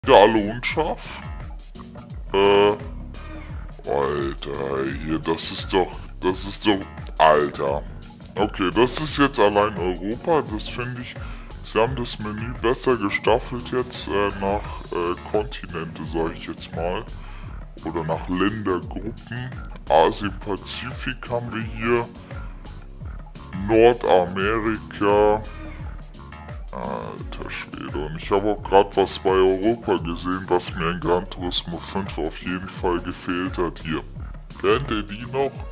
Ja, alle unscharf. Alter, hier, das ist doch, Alter. Okay, das ist jetzt allein Europa, das finde ich, sie haben das Menü besser gestaffelt jetzt nach Kontinente, sage ich jetzt mal. Oder nach Ländergruppen. Asien-Pazifik haben wir hier. Nordamerika. Alter Schwede. Und ich habe auch gerade was bei Europa gesehen, was mir in Gran Turismo 5 auf jeden Fall gefehlt hat. Hier. Kennt ihr die noch?